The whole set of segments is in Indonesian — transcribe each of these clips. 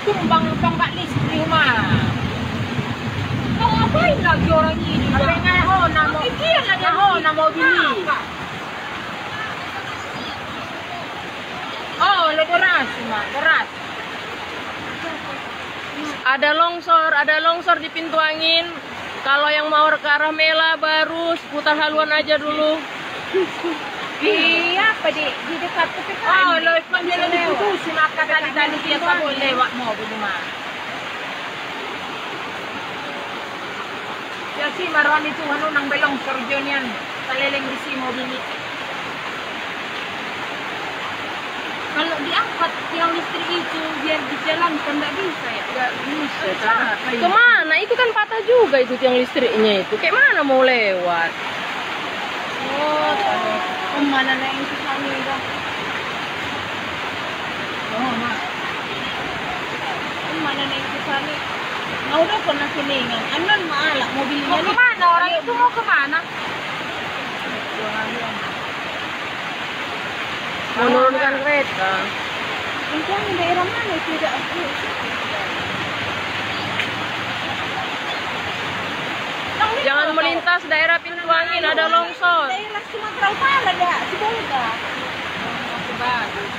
tumbang tonggak listrik mah. Mau ngapain lagi orang ini? Apa mau beli? Oh, deras mah, deras. Ada longsor di pintu angin. Kalau yang mau ke arah Mela baru putar haluan aja dulu. Iya, apa di dekat tepi. Oh, lewat jalan diputusin maka tali-tali dia boleh lewat mobil mah. Ya sih maruan itu nang belong sorjonian kaleleng di si mobil ini. Kalau diangkat tiang listrik itu biar dijalankan nggak bisa ya? Nggak bisa. Kemana? Itu kan patah juga itu tiang listriknya itu. Kayak mana mau lewat? Oh, kemana na yang susahnya itu? Oh, mak. Kemana na yang susahnya? Mau udah pernah kuningan. Anon maalak mobilnya. Mau kemana? Orang itu mau kemana? Menurunkan kereta. Itu yang daerah mana tidak aku? Jangan melintas daerah pintu angin, ada longsor. Daerah Sumatera Utara dah, Sibolga. Bagus.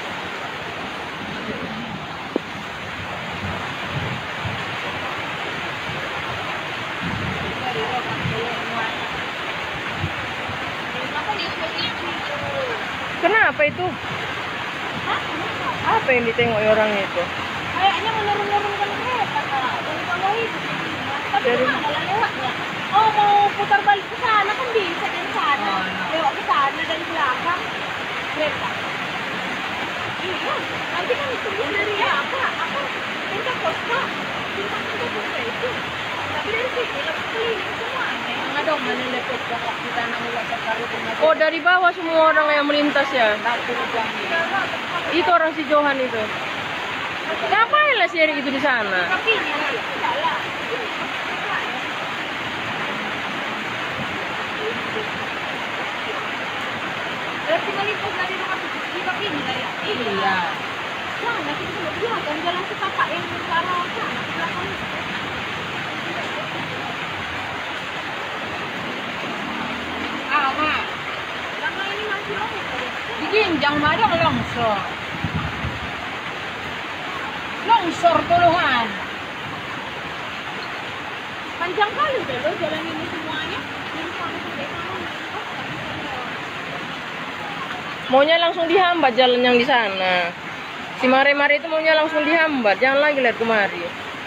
Kenapa itu? Hah? Apa yang ditengok orang itu? Kayaknya menurun-nurunkan kereta, Kak. Dari bawah itu. Tapi mana lah lewatnya? Oh, mau putar balik ke sana kan bisa dari sana. Lewat ke sana dari belakang. Kereta. Iya, nanti kan itu dari apa? Pintu Posta. Pintu Posta itu. Tapi dari sini lebih keliling semuanya. Nggak dong, mana lepet kakak kita nang ulat sekali. Oh, dari bawah semua orang yang melintas ya? Itu orang si Johan itu. Ngapain lah si Erik itu di sana? Kakinya, tidak lah. Berarti meliput dari rumah di kakinya dari iya. Nah, nanti kita lihat kelihatan jalan setapak yang ke arah sana, ke belakang. Mak. Lama ini masih longsor. Di Ginjang mah ada longsor. Longsor tuluhan. Panjang kali deh lo jalan ini semuanya. Maunya langsung dihambat jalan yang di sana. Si Mare-Mare itu maunya langsung dihambat, jangan lagi lihat kemari.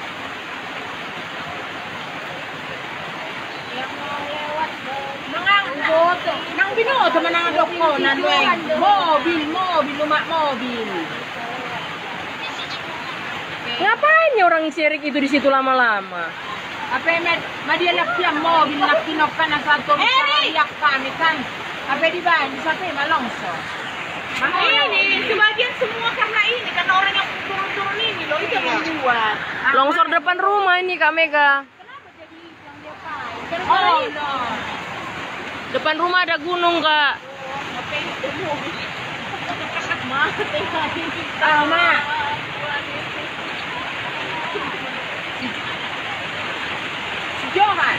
Yang mau lewat nang binoto manang doko nan mobil lumak mobil. Ngapain ya orang si Erik itu di situ lama-lama? Apa dia lakian mobil lakinok kan satu yak kami kan. Apa di bawah sampai longsor. Ini sebagian semua karena ini karena orang yang turun-turun ini loh itu yang membuat. Longsor depan rumah ini Kak Mega. Kenapa jadi yang dia pakai? Oh no. Depan rumah ada gunung Kak. Apa itu mobil? Sama. Si Johan.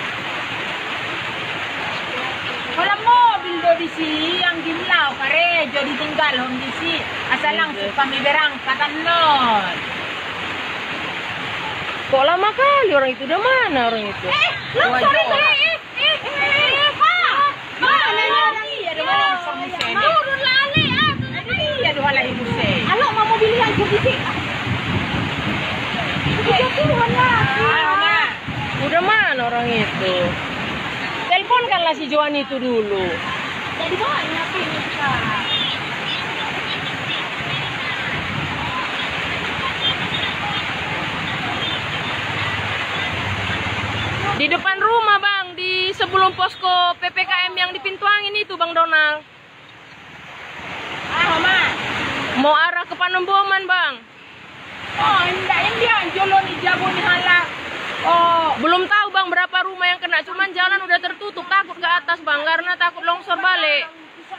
Kalau mobil do di sini yang gilau kare jadi tinggal hom di sini asal langsung kami berangkat non. Kok lama kali orang itu? Udah mana orang itu? Longsor itu mau urun lali iya dua lagi musim. Halo mau mobil lagi di sini. Udah mana orang itu? Teleponkanlah si Johan itu dulu. Jadi banyak ini Kak. Di depan rumah Bang, di sebelum posko PPKM yang di pintu angin itu Bang Donald. Mama. Mau arah ke Panemboman Bang. Oh, enggak yang dia jolo ni jago ni halak. Oh, belum tahu Bang berapa rumah yang kena, cuman jalan udah tertutup, takut ke atas Bang, karena takut longsor balik.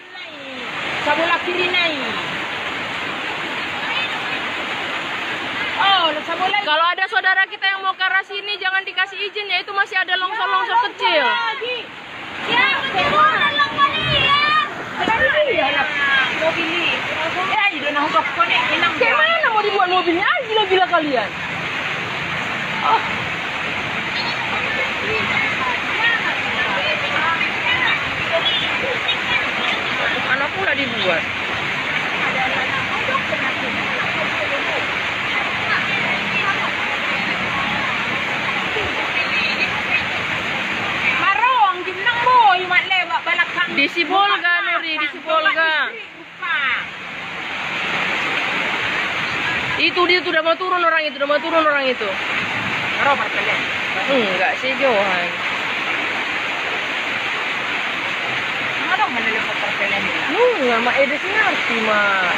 Sebelah kiri naik. Oh, sa mulai. Kalau ada saudara kita yang mau ke arah sini, jangan dikasih izin ya. Itu masih ada longsor-longsor kecil. Ya, kemana lang kalian? Mau beli. Ya, itu nang kok konek inang. Gimana mau dibuat mobilnya? Ah, gila-gila kalian. Oh. Anak pula dibuat. Marong, gimnang mo, yung lewat balakang. Di Sibolga, Nuri, di Sibolga. Itu dia tuh udah mau turun orang itu, Robert kalian. Enggak sih, Johan. Marong manilipot pa kalian nila. Enggak, Mak Ede sih ngerti, Mak.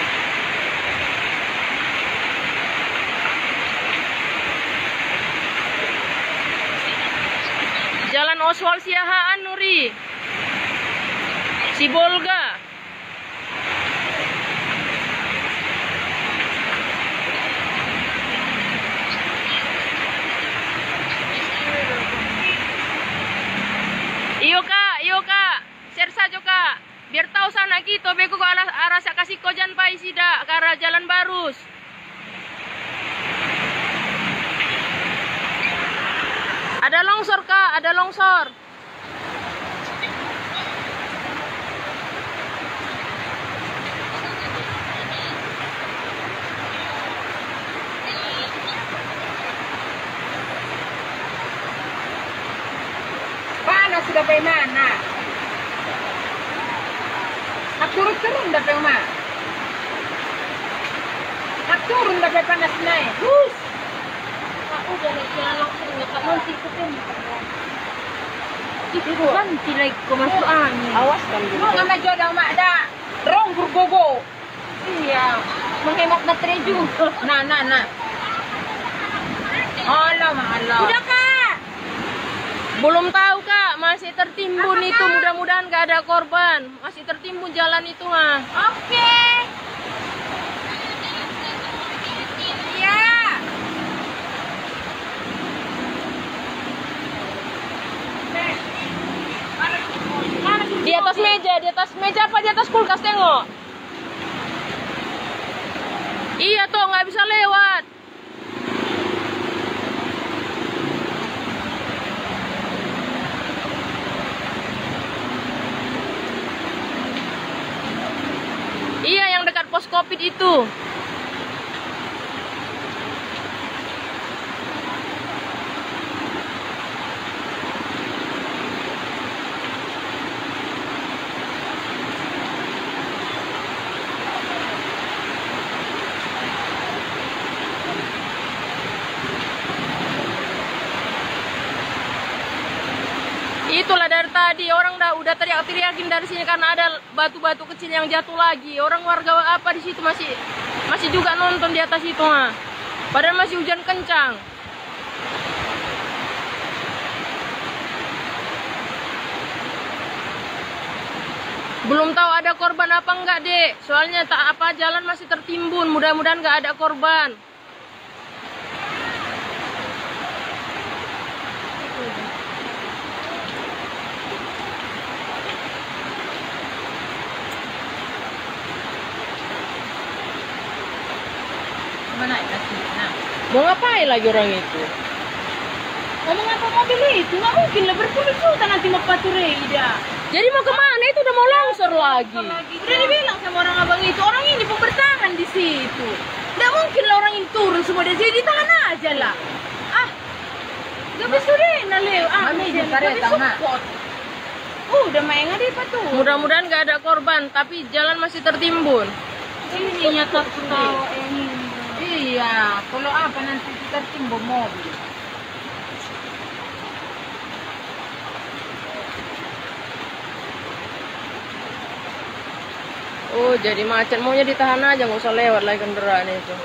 Jalan Oswald Siahaan, Nuri. Sibolga. Iyo kak, share saja kak. Biar tahu sana gitu, beko ke arah kasih kojan pai sida ke arah Jalan Barus. Ada longsor kak, ada longsor. Paano sudah pa mana? Nagturun dapat ma. Nagturun dapat panas na eh. Hus! Ako ganit siya lang sa nga nanti ko din. Ibu Kan tilay ko masuan. Awas kan mo nga medyo daw makda. Rong gurgogo. Iya. Menghemat baterai juga. Na. Allah. Udah kak. Belum tahu kak, masih tertimbun itu. Mudah-mudahan gak ada korban. Masih tertimbun jalan itu mah. Oke. Ya. Di atas meja apa di atas kulkas, tengok. Iya tuh, nggak bisa lewat. Iya, yang dekat pos Covid itu. Itulah dari tadi orang udah teriak-teriakin dari sini karena ada batu-batu kecil yang jatuh lagi. Orang warga apa di situ masih juga nonton di atas itu mah. Padahal masih hujan kencang. Belum tahu ada korban apa enggak, Dek. Soalnya tak apa jalan masih tertimbun. Mudah-mudahan enggak ada korban. Mana ya sih? Nah. Mau ngapain lagi orang itu? Ngomong apa mobil itu? Nggak mungkin lah berpuluh-puluh nanti mau patroli dah. Jadi mau kemana? Itu udah mau longsor lagi. Udah dibilang sama orang abang itu, orang ini pun bertahan di situ. Nggak mungkin lah orang ini turun semua dari sini, ditahan aja lah. Ah, gak bisa deh, nalew. Mami di kareta, Mak. Udah main ada apa tuh? Mudah-mudahan gak ada korban, tapi jalan masih tertimbun. Ini nyata tahu ini. Iya, kalau apa nanti kita timbul mobil. Oh, jadi macet. Maunya ditahan aja, nggak usah lewat lagi kendaraan itu.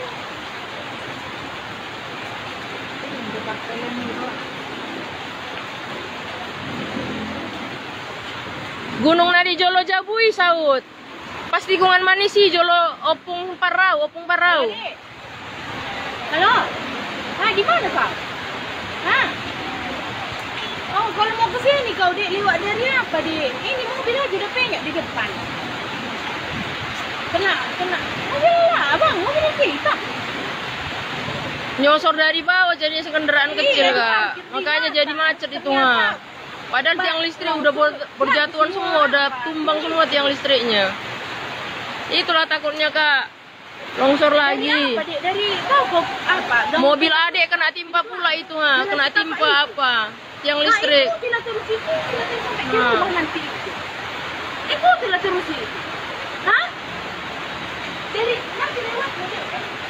Gunung Nadi Jolo Jabui saut. Pas tikungan Manisi Jolo Opung Parau. Halo? Hah, di mana kau? Hah? Oh, kalau mau ke sini kau, Dek, lewat dari apa, Dek? Ini mobil aja udah penyok di depan. Kena. Mobil lah, Abang, mobil kita. Nyosor dari bawah jadinya kendaraan kecil, Iya, Kak. parkir di Makanya atas. jadi macet itu, Ternyata. mah. Padahal tiang listrik udah berjatuhan semua, udah tumbang semua tiang listriknya. Itulah takutnya, Kak. Longsor Dari lagi. apa, Dek? Dari kau apa? Mobil adek kena timpa pula itu, ha. Kena timpa apa? Tiang listrik. Nah, ikuti lah terus itu. Sampai di Nah. rumah nanti itu. Ikuti lah terus itu. Hah? Dari nanti lewat, Dek.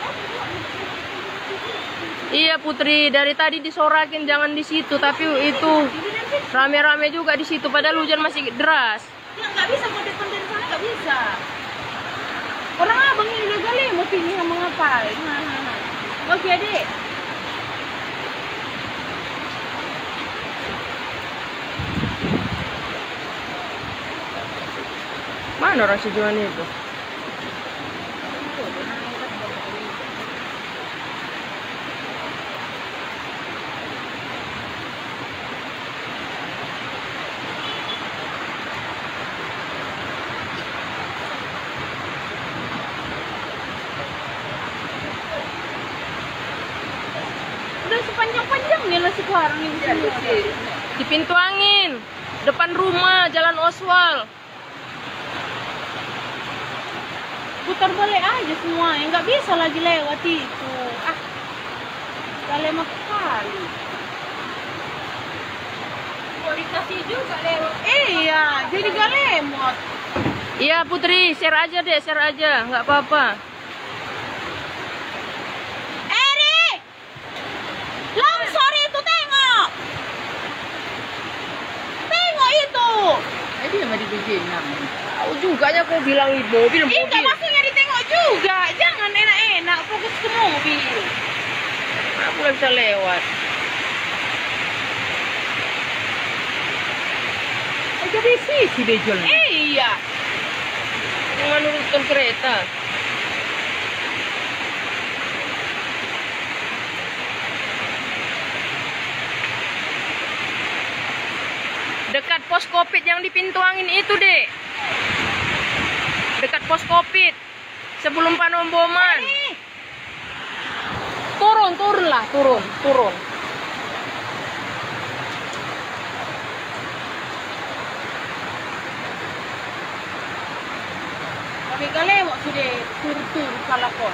Iya, Putri, dari tadi disorakin jangan di situ, tapi itu rame-rame juga di situ padahal hujan masih deras. Ya nggak bisa mau depan dari sana, nggak bisa. Orang abang ini udah gale mau pilih sama ngapain. Nah. Oke, Dek. Mana orang si Juan itu? Udah sepanjang-panjangnya lah sekarang ini. Di pintu angin, depan rumah, Jalan Oswal. Putar balik aja semua, yang nggak bisa lagi lewat itu. Gak lemah kali. Mau dikasih juga lewat. Iya, jadi gak lemot. Iya, Putri, share aja deh, share aja, nggak apa-apa. Eri! Longsor itu tengok! Tengok itu! Jadi yang mau dibikin Tahu juga nya kau bilang mobil. Enggak, maksudnya ditengok juga. Jangan enak-enak, fokus ke mobil. Aku nggak bisa lewat. jadi sisi deh jual. Iya. Jangan nurutkan kereta. Dekat pos Covid yang di pintu angin itu, Dek. Dekat pos Covid. Sebelum Panomboman. Turun lah, turun. Kami gak lewat sudah tur-tur kalakon.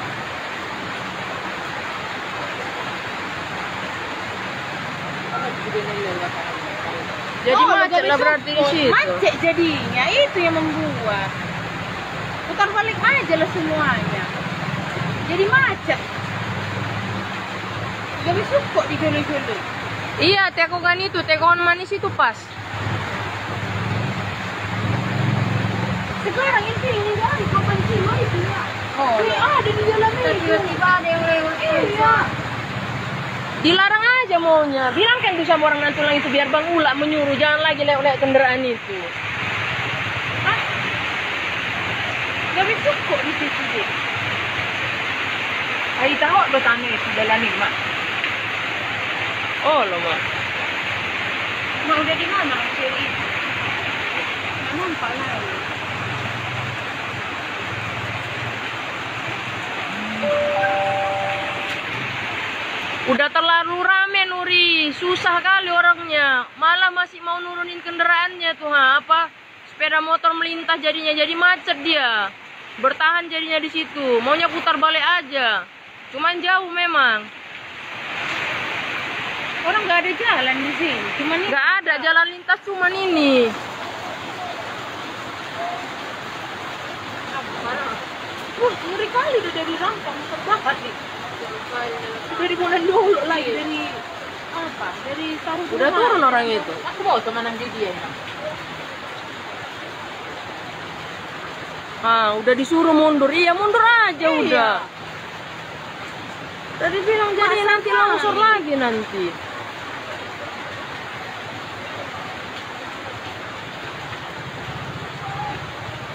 Jadi macet lah berarti di situ. Macet jadinya, itu yang membuat. Putar balik aja lah semuanya. Jadi macet. Gak bisa kok digele-gele. Iya, tekokan itu, tekokan manis itu pas. Sekarang ini dari kapan kilo itu ya? Oh, Ada di dalam itu. tiba-tiba ada yang lewat. Iya. Dilarang aja maunya. Bilang kan tuh sama orang Nantulang itu biar Bang Ula menyuruh jangan lagi lewat kendaraan itu. Gak bisa kok di situ deh. Ay, tahu bertanya itu jalan nih, Mak. Oh, loh, Mak. Mak udah di mana sih? Nggak nampak lagi. Udah terlalu rame, Nuri. Susah kali orangnya. Malah masih mau nurunin kendaraannya tuh, ha. Apa? Sepeda motor melintas jadinya, jadi macet dia. Bertahan jadinya di situ. Maunya putar balik aja. Cuman jauh memang. Orang nggak ada jalan di sini. Cuman ini. Nggak ada jalan lintas, cuman ini. Ngeri kali udah dari Rampang terbahat nih. Dari bulan dulu lagi dari apa? Dari tahun Udah turun orang itu. Aku bawa sama nanti dia. Udah disuruh mundur. Iya, mundur aja Iya. udah. Tadi bilang jadi Masa nanti kali. longsor lagi nanti.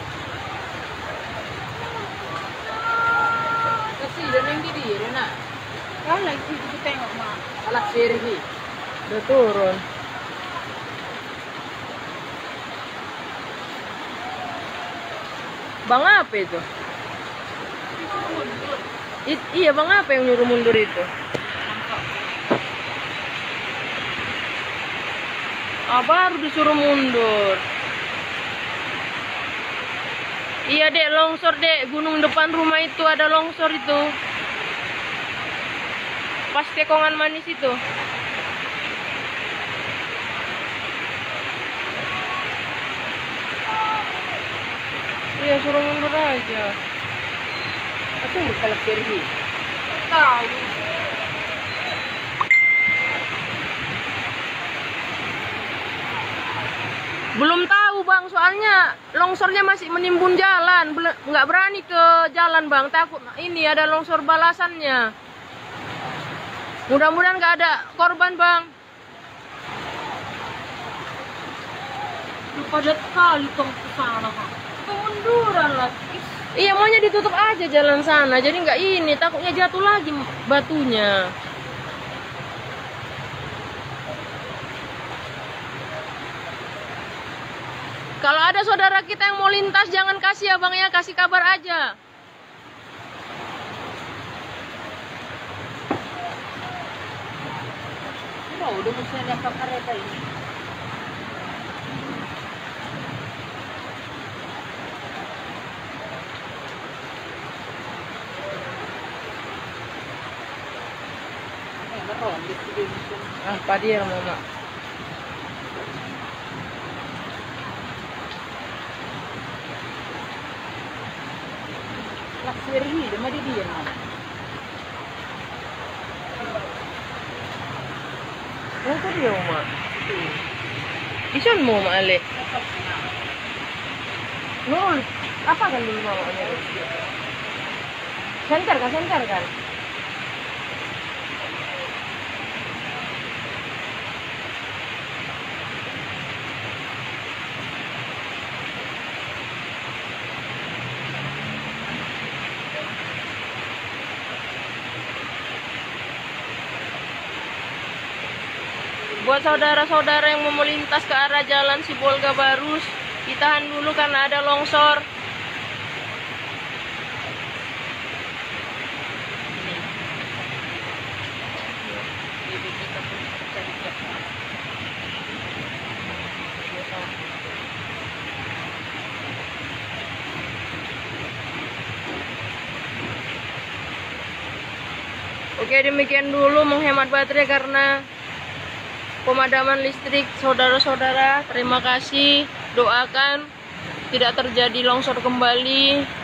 Kasih dan yang dia nak. kali lagi itu tengok mak. Alas seri. Udah turun. Bang apa itu? Iya bang apa yang nyuruh mundur itu? Ah, baru disuruh mundur. Iya dek, longsor dek, gunung depan rumah itu ada longsor itu. Pas Kekongan Manis itu. Iya suruh mundur aja. Itu alas seri. Tahu. Belum tahu bang, soalnya longsornya masih menimbun jalan, nggak berani ke jalan bang, takut ini ada longsor balasannya. Mudah-mudahan nggak ada korban bang. Padat kali tong ke sana kak. Kemunduran lagi. Iya maunya ditutup aja jalan sana, jadi nggak ini, takutnya jatuh lagi batunya. Kalau ada saudara kita yang mau lintas, jangan kasih ya bang ya, kasih kabar aja. Oh, udah mesti ada kereta ini. Ah, padi ya mama. Alas seri, dia mah dia. Oh, itu dia mama. Isun mo maali. Nul, apa kan dulu mamanya? Center kan? Buat saudara-saudara yang mau melintas ke arah jalan Sibolga Barus, ditahan dulu karena ada longsor. Oke, demikian dulu menghemat baterai karena pemadaman listrik. Saudara-saudara, terima kasih, doakan tidak terjadi longsor kembali.